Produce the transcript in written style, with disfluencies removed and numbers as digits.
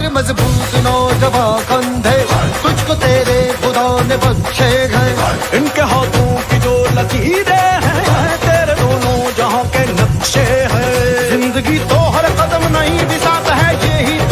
मजबूत नौजवान कंधे तुझको तेरे खुदा ने बख्शे हैं। इनके हाथों की जो लकीरें हैं तेरे दोनों जहां के नक्शे हैं। जिंदगी तो हर कदम नहीं